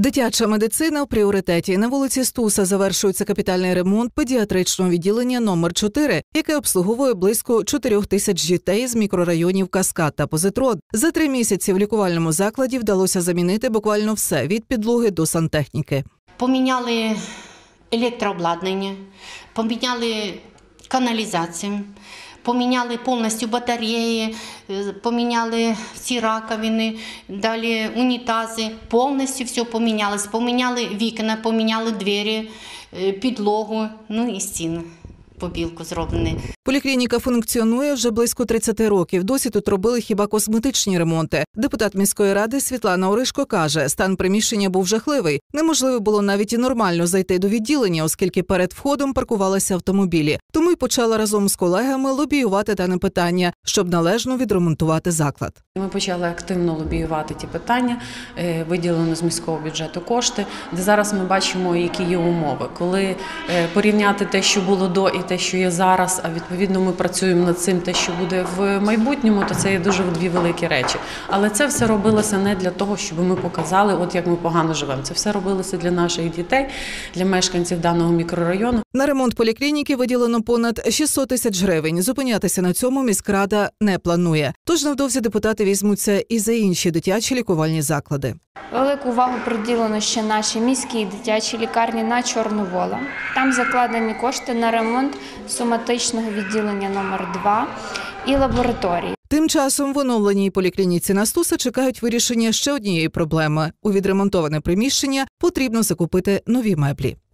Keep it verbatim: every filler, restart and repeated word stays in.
Дитяча медицина в пріоритеті. На вулиці Стуса завершується капітальний ремонт педіатричного відділення номер чотири, яке обслуговує близько чотирьох тисяч дітей з мікрорайонів Каскад та Позитрон. За три місяці в лікувальному закладі вдалося замінити буквально все – від підлоги до сантехніки. Поміняли електрообладнання, поміняли каналізацію, поміняли повністю батареї, поміняли всі раковини, далі унітази, повністю все помінялось. Поміняли вікна, поміняли двері, підлогу, ну і стіни. Побілку зроблені. Поліклініка функціонує вже близько тридцяти років. Досі тут робили хіба косметичні ремонти. Депутат міської ради Світлана Оришко каже, стан приміщення був жахливий. Неможливо було навіть і нормально зайти до відділення, оскільки перед входом паркувалися автомобілі. Тому й почала разом з колегами лобіювати дане питання, щоб належно відремонтувати заклад. Ми почали активно лобіювати ті питання, виділено з міського бюджету кошти, де зараз ми бачимо, які є умови. Коли порівняти те, що було до і те, що є зараз, а відповідно ми працюємо над цим, те, що буде в майбутньому, то це є дуже дві великі речі. Але це все робилося не для того, щоб ми показали, от як ми погано живемо. Це все робилося для наших дітей, для мешканців даного мікрорайону. На ремонт поліклініки виділено понад шістсот тисяч гривень. Зупинятися на цьому міськрада не планує. Тож невдовзі депутати візьмуться і за інші дитячі лікувальні заклади. Велику увагу приділено ще нашій міській дитячій лікарні на Чорновола. Там закладені кошти на ремонт соматичного відділення номер два і лабораторії. Тим часом в оновленій поліклініці на Стуса чекають вирішення ще однієї проблеми. У відремонтоване приміщення потрібно закупити нові меблі.